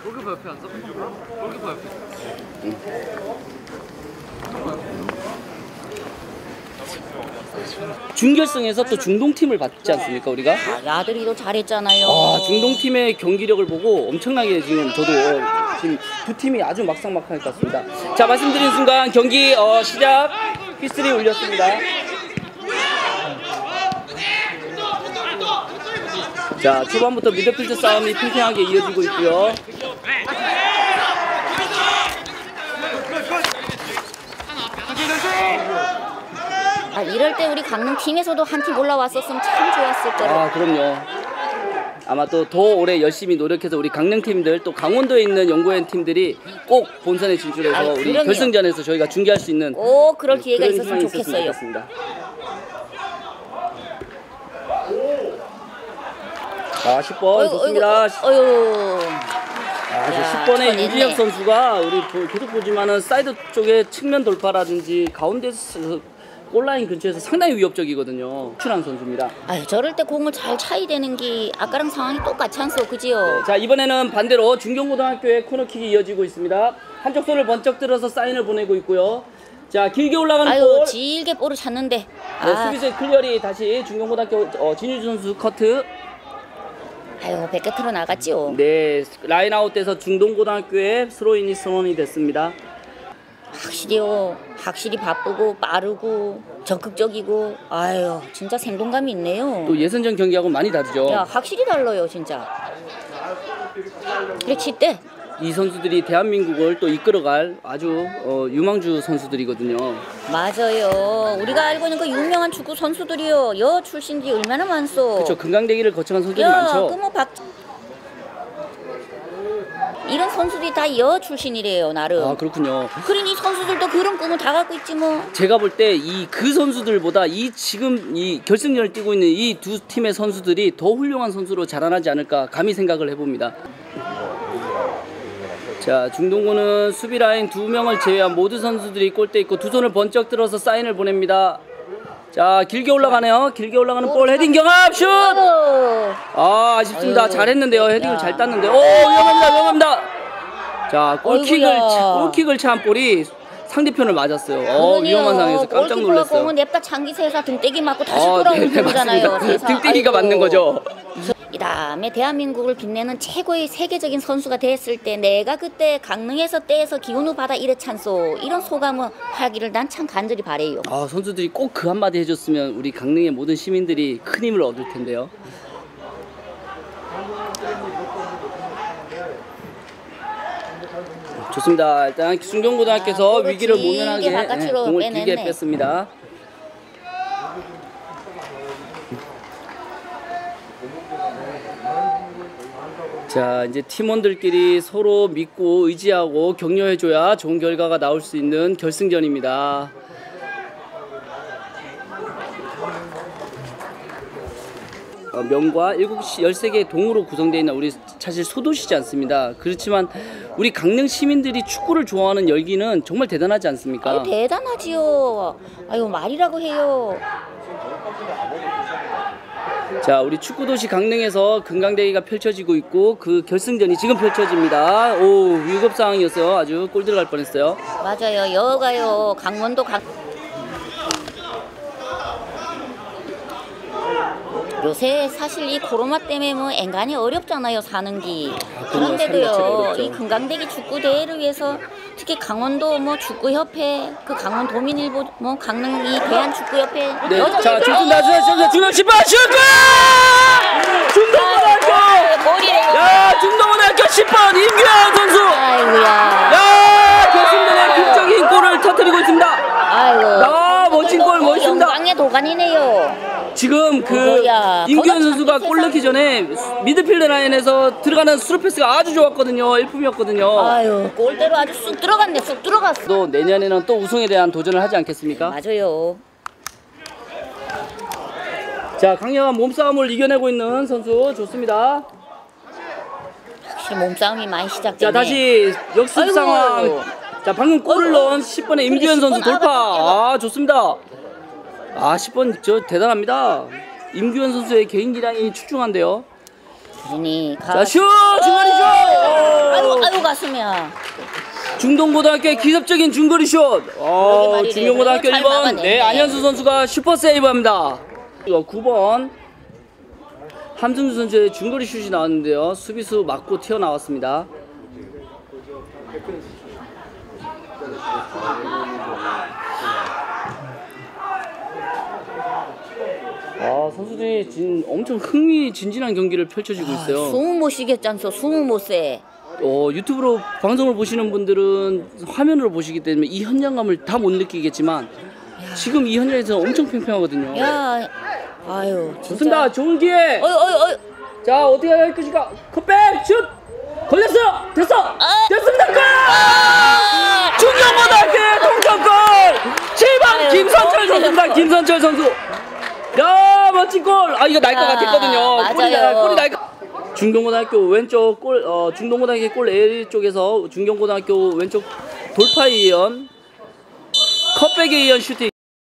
골키퍼 옆에 앉아? 골키퍼 옆에. 준결승에서 또 중동팀을 봤지 않습니까 우리가? 야들이도 잘했잖아요. 중동팀의 경기력을 보고 엄청나게 지금 저도 지금 두 팀이 아주 막상막하게 같습니다. 자, 말씀드린 순간 경기 시작 휘슬이 울렸습니다. 자, 초반부터 미드필드 싸움이 팽팽하게 이어지고 있고요. 이럴 때 우리 강릉 팀에서도 한 팀 올라왔었으면 참 좋았을 거예요. 그럼요. 아마 또 더 오래 열심히 노력해서 우리 강릉 팀들 또 강원도에 있는 연구원 팀들이 꼭 본선에 진출해서 우리 그럼요. 결승전에서 저희가 중계할 수 있는 그럴 기회가 있었으면 좋겠어요. 10번 좋습니다. 10번의 유진혁 선수가 우리 계속 보지만은 사이드 쪽에 측면 돌파라든지 가운데서 골라인 근처에서 상당히 위협적이거든요. 출한 선수입니다. 저럴 때 공을 잘 차야 되는 게 아까랑 상황이 똑같지 않소, 그지요? 네, 자, 이번에는 반대로 중경고등학교의 코너킥이 이어지고 있습니다. 한쪽 손을 번쩍 들어서 사인을 보내고 있고요. 자, 길게 올라가는 볼. 길게 볼을 찾는데. 수비수의 클리어리 다시 중경고등학교 진유주 선수 커트. 배 끝으로 나갔지요. 네, 라인아웃돼서 중동고등학교의 스로인이 선언이 됐습니다. 확실히 바쁘고 빠르고 적극적이고 진짜 생동감이 있네요. 또 예선전 경기하고 많이 다르죠. 확실히 달라요 진짜. 그렇지 때 이 선수들이 대한민국을 또 이끌어갈 아주 유망주 선수들이거든요. 맞아요. 우리가 알고 있는 그 유명한 축구 선수들이요. 여 출신들이 얼마나 많소. 그렇죠. 금강대기를 거쳐간 선수들이 많죠. 이런 선수들이 다 여 출신이래요, 나름. 그렇군요. 그러니 이 선수들도 그런 꿈을 다 갖고 있지 뭐. 제가 볼 때 그 선수들보다 지금 이 결승전을 뛰고 있는 이 두 팀의 선수들이 더 훌륭한 선수로 자라나지 않을까 감히 생각을 해봅니다. 자, 중동고는 수비 라인 2명을 제외한 모든 선수들이 골대 있고 두 손을 번쩍 들어서 사인을 보냅니다. 자, 길게 올라가네요. 길게 올라가는 볼 헤딩 경합 슛! 아쉽습니다. 잘했는데요. 헤딩을 잘 땄는데. 위험합니다. 자, 골킥을 찬 볼이 상대편을 맞았어요. 위험한 상황에서 깜짝 놀랐어요. 공은 냅다 장기세에서 등떼기 맞고 다시 돌아오는 거잖아요. 등떼기가 맞는 거죠. 이 다음에 대한민국을 빛내는 최고의 세계적인 선수가 됐을 때 내가 그때 강릉에서 떼서 기운을 받아 이랬찬소. 이런 소감을 하기를 난 참 간절히 바래요. 선수들이 꼭 그 한마디 해줬으면 우리 강릉의 모든 시민들이 큰 힘을 얻을 텐데요. 좋습니다. 일단 중경고등학교에서 위기를 모면하게 공을 길게 뺐습니다. 자, 이제 팀원들끼리 서로 믿고 의지하고 격려해줘야 좋은 결과가 나올 수 있는 결승전입니다. 명과 13개의 동으로 구성되어 있는 우리 사실 소도시지 않습니다. 그렇지만 우리 강릉 시민들이 축구를 좋아하는 열기는 정말 대단하지 않습니까? 대단하지요. 말이라고 해요. 자, 우리 축구도시 강릉에서 금강대기가 펼쳐지고 있고 그 결승전이 지금 펼쳐집니다. 위급 상황이었어요. 아주 골 들어갈 뻔했어요. 맞아요. 여가요. 강원도 요새 사실 이 코로나 때문에 뭐 앵간히 어렵잖아요, 사는 게. 그런데도요, 이 금강대기 축구 대회를 위해서 특히 강원도 축구협회, 그 강원도민일보 강릉 이 대한축구협회. 자, 중동 10번 슛! 중동고등학교! 중동고등학교 10번 임규현 선수! 결승전에 극적인 골을 터뜨리고 있습니다. 멋진 골 멋있습니다. 영광의 도가니네요. 지금 임규현 선수가 골 넣기 전에 미드필드 라인에서 들어가는 스루 패스가 아주 좋았거든요. 일품이었거든요. 골대로 아주 쑥 들어갔네. 쑥 들어갔어. 또 내년에는 또 우승에 대한 도전을 하지 않겠습니까? 맞아요. 자, 강력한 몸싸움을 이겨내고 있는 선수 좋습니다. 확실히 몸싸움이 많이 시작되네. 자, 다시 역습 상황. 자, 방금 골을 넣은 10번의 임규현 선수 돌파. 좋습니다. 10번 대단합니다. 임규현 선수의 개인 기량이 출중한데요. 그러니 자, 슛! 중거리 슛! 아유 가슴이야. 중동고등학교의 기습적인 중거리 슛. 말이래. 중동고등학교 잘 1번. 막아내. 네, 안현수 선수가 슈퍼 세이브합니다. 9번. 함승주 선수의 중거리 슛이 나왔는데요. 수비수 맞고 튀어나왔습니다. 선수들이 엄청 흥미진진한 경기를 펼쳐지고 있어요. 숨을 못 쉬겠잖소. 숨을 못 새. 유튜브로 방송을 보시는 분들은 화면으로 보시기 때문에 이 현장감을 다 못 느끼겠지만 지금 이 현장에서 엄청 팽팽하거든요. 야, 아유, 진짜. 좋습니다. 좋은 기회. 어이. 자, 어떻게 할 것인가? 컷백 슛 걸렸어요. 됐어. 됐습니다. 골! 중경고등학교의 동점골. 7번 김선철 선수입니다. 김선철 선수. 야, 멋진 골. 이거 날 것 같았거든요. 맞아요. 골이 날 것. 중경고등학교 왼쪽 골, 중동고등학교 골 A 쪽에서 중경고등학교 왼쪽 돌파에 의한 컷백에 의한 슈팅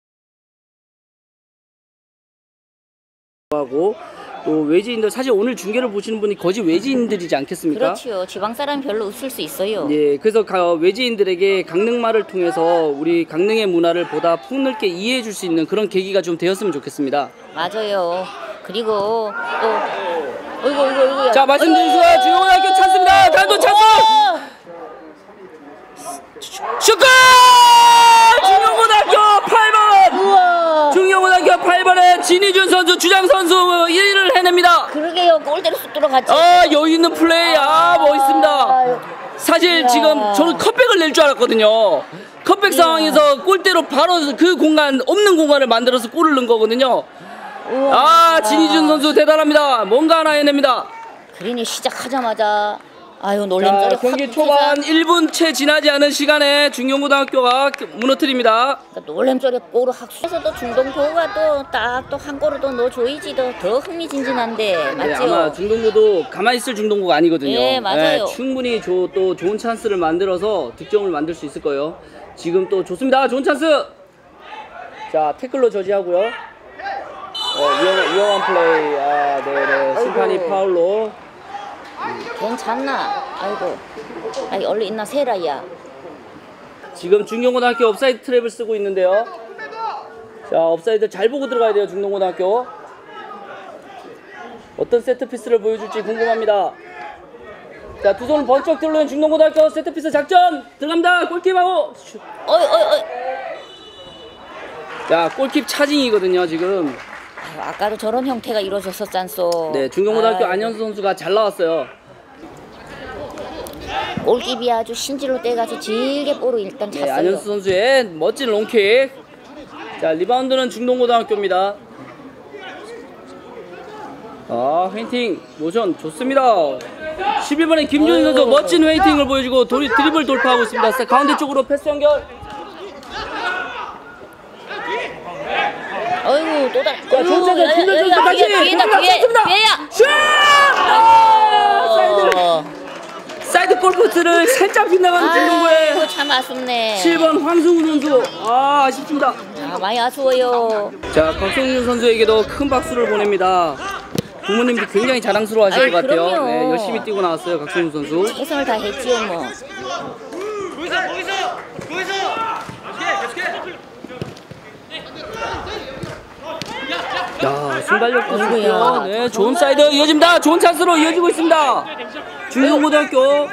하고 또 외지인들, 사실 오늘 중계를 보시는 분이 거의 외지인들이지 않겠습니까? 그렇지요. 지방 사람 별로 없을 수 있어요. 예, 그래서 외지인들에게 강릉말을 통해서 우리 강릉의 문화를 보다 폭넓게 이해해 줄 수 있는 그런 계기가 좀 되었으면 좋겠습니다. 맞아요. 그리고 또 어이구. 자, 말씀드린 순간 중경고등학교 찬스입니다. 단독 찬스. 슛골! 중경고등학교 8번. 우와. 중경고등학교 8번에 진희준 선수, 주장 선수 1위를 해냅니다. 그러게요. 골대로 쑥 들어갔지. 여유 있는 플레이. 멋있습니다. 사실 지금 저는 컷백을 낼 줄 알았거든요. 컷백 상황에서 골대로 바로 그 공간, 없는 공간을 만들어서 골을 넣은 거거든요. 진희준 선수 대단합니다. 뭔가 하나 해냅니다. 그린이 시작하자마자 놀림거리. 경기 초반 1분 채 지나지 않은 시간에 중경고등학교가 무너뜨립니다. 놀림거리 골을 학수에서도 중동고가 또 딱 또 한 골을 더 넣어줘야지 더 흥미진진한데 맞죠? 네, 아마 중동고도 가만히 있을 중동고가 아니거든요. 네, 맞아요. 충분히 또 좋은 찬스를 만들어서 득점을 만들 수 있을 거예요. 지금 또 좋습니다. 좋은 찬스. 자, 태클로 저지하고요. 위험한 플레이. 네네. 심판이 파울로. 괜찮나? 아이고 얼른 있나 세라야. 지금 중경고등학교 옵사이드 트랩을 쓰고 있는데요. 자, 옵사이드 잘 보고 들어가야 돼요. 중동고등학교. 어떤 세트피스를 보여줄지 궁금합니다. 자, 두 손을 번쩍 들어오는 중동고등학교 세트피스 작전 들어갑니다. 골킵하고 슛. 자, 골킵 차징이거든요 지금. 아까도 저런 형태가 이루어졌었잖소. 네, 중경고등학교 안현수 선수가 잘 나왔어요. 골킵이 아주 신지로 떼가지고 질게 볼을 일단 찼어요. 네, 안현수 선수의 멋진 롱킥. 자, 리바운드는 중동고등학교입니다. 페인팅 모션 좋습니다. 11번의 김준희 선수 멋진 웨이팅을 보여주고 드리블 돌파하고 있습니다. 가운데 쪽으로 패스 연결. 어이구 또 다. 자, 좋은 김준희 선수 다시 뒤에야. 슛! 사이드 골포트를 살짝 빗나가는 중동고의 참 아쉽네. 7번 황승우 선수. 아쉽습니다. 많이 아쉬워요. 자, 박성윤 선수에게도 큰 박수를 보냅니다. 부모님도 굉장히 자랑스러워 하실 것 같아요. 그럼요. 네, 열심히 뛰고 나왔어요, 박성윤 선수. 최선을 다 했지요 뭐. 거기서 야, 순발력도 좋고요. 누구야? 네, 좋은 사이드 이어집니다. 좋은 찬스로 이어지고 있습니다. 중동고등학교.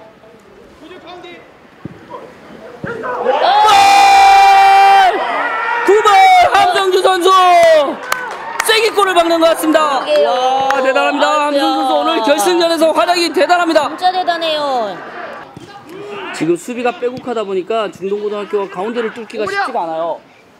9번 함성주 선수 쐐기골을 박는 것 같습니다. 와, 대단합니다. 함성주 선수 오늘 결승전에서 활약이 대단합니다. 진짜 대단해요. 지금 수비가 빼곡하다 보니까 중동고등학교가 가운데를 뚫기가 쉽지가 않아요.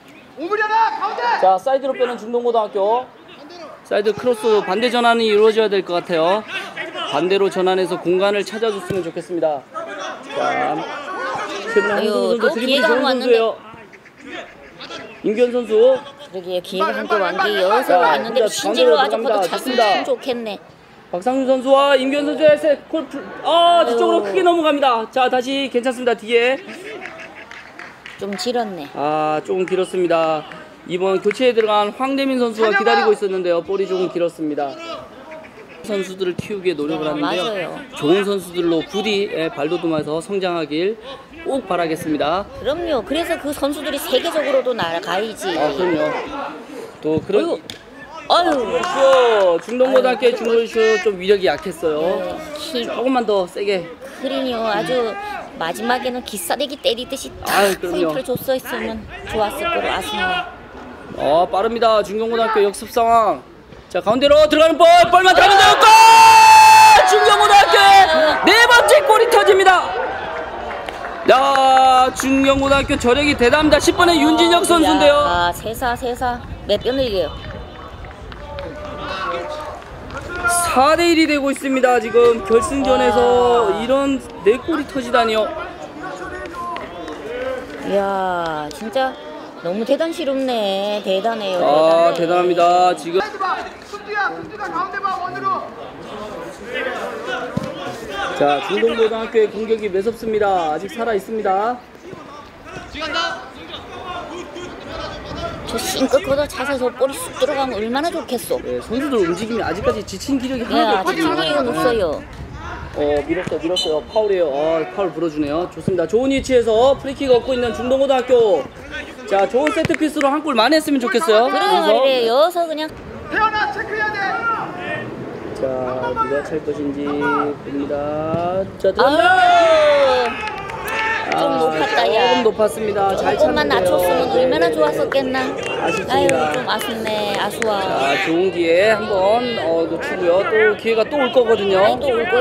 자, 사이드로 빼는 중동고등학교. 사이드 크로스 반대 전환이 이루어져야 될 것 같아요. 반대로 전환해서 공간을 찾아줬으면 좋겠습니다. 자, 최근에 황동우 선수 드리블이 좋은 선수예요. 임기현 선수. 그러게 기회가 한개 완기 여섯 왔는데 신질로 아주 뻗어 찼으면 좋겠네. 박상준 선수와 임기현 선수의 뒤쪽으로 크게 넘어갑니다. 자, 다시 괜찮습니다. 뒤에 좀 길었네. 조금 길었습니다. 이번 교체에 들어간 황대민 선수가 기다리고 있었는데요. 볼이 조금 길었습니다. 선수들을 키우기에 노력을 하는데요. 맞아요. 좋은 선수들로 부디 발돋움해서 성장하길 꼭 바라겠습니다. 그럼요. 그래서 그 선수들이 세계적으로도 나가야지. 그럼요. 또 그런 아유. 중동고등학교의 중거리슛 좀 위력이 약했어요. 조금만 더 세게. 그러니요. 아주 마지막에는 기싸대기 때리듯이 아유, 딱 그럼요. 포인트를 줬어 있으면 좋았을 거로 아쉽네요. 빠릅니다. 중경고등학교 역습 상황. 자, 가운데로 들어가는 볼만 타는데요. 골! 중경고등학교의 네 번째 골이 터집니다. 야, 중경고등학교 저력이 대단합니다. 10번의 윤진혁 선수인데요. 아, 세사 몇 변을 이겨요. 4대1이 되고 있습니다. 지금 결승전에서 이런 네 골이 터지다니요. 이야, 진짜 너무 대단스럽네. 대단해요. 대단합니다. 지금 자, 중동고등학교의 공격이 매섭습니다. 아직 살아 있습니다. 저 싱긋 걷어 차서 저 볼이 쑥 들어가면 얼마나 좋겠어. 네, 선수들 움직임이 아직까지 지친 기력이 네, 하나도 아직 없거든요. 충분히 없어요. 밀었어요. 파울이에요. 파울 불어주네요. 좋습니다. 좋은 위치에서 프리킥 얻고 있는 중동고등학교. 자, 좋은 세트피스로 한 골 많이 했으면 좋겠어요. 그래, 여기서 그냥. 태연아 체크해야 돼. 자, 누가 찰 것인지 봅니다. 자, 들어간다. 좀 높았다, 야. 조금 높았습니다. 잘 조금만 찼는데요. 낮췄으면 얼마나 좋았었겠나. 아쉽습니다. 아유, 좀 아쉽네. 아쉬워. 자, 좋은 기회 한번 놓치고요. 또 기회가 또 올 거거든요. 아니, 또 올 거야.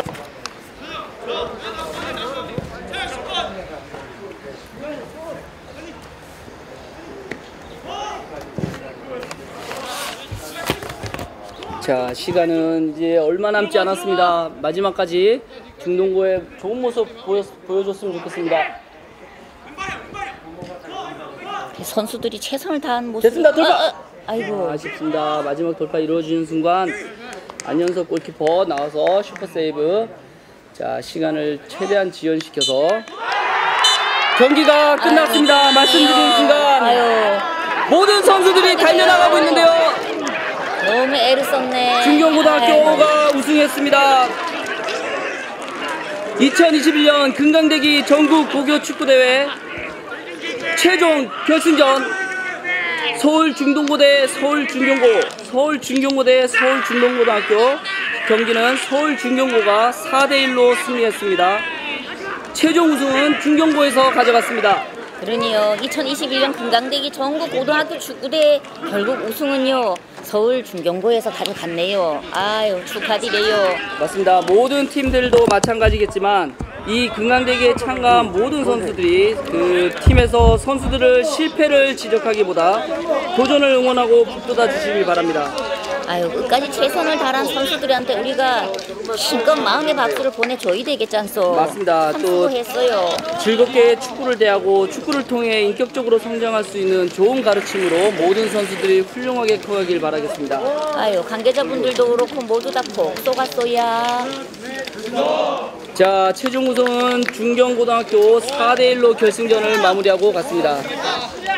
자, 시간은 이제 얼마 남지 않았습니다. 마지막까지 중동고의 좋은 모습 보여줬으면 좋겠습니다. 선수들이 최선을 다한 모습. 됐습니다. 돌파! 아이고. 아쉽습니다. 마지막 돌파 이루어지는 순간 안현석 골키퍼 나와서 슈퍼 세이브. 자, 시간을 최대한 지연시켜서 경기가 끝났습니다. 말씀드리는 순간 모든 선수들이 달려나가고 있는데요. 너무 애를 썼네. 중경고등학교가 우승했습니다. 2021년 금강대기 전국 고교 축구대회 최종 결승전 서울 중동고 대 서울 중경고, 서울 중경고 대 서울 중동고등학교. 경기는 서울 중경고가 4대1로 승리했습니다. 최종 우승은 중경고에서 가져갔습니다. 그러니요. 2021년 금강대기 전국 고등학교 축구대 결국 우승은요. 서울 중경고에서 가져갔네요. 아유, 축하드려요. 맞습니다. 모든 팀들도 마찬가지겠지만 이 금강대기에 참가한 모든 선수들이 그 팀에서 선수들을 실패를 지적하기보다 도전을 응원하고 북돋아 주시길 바랍니다. 아유, 끝까지 최선을 다한 선수들한테 우리가 힘껏 마음의 박수를 보내줘야 되겠지 않소. 맞습니다. 참 또 수고했어요. 즐겁게 축구를 대하고 축구를 통해 인격적으로 성장할 수 있는 좋은 가르침으로 모든 선수들이 훌륭하게 커가길 바라겠습니다. 아유, 관계자분들도 그렇고 모두 다 푹 쏘갔어야. 자, 최종 우승은 중경고등학교 4대1로 결승전을 마무리하고 갔습니다.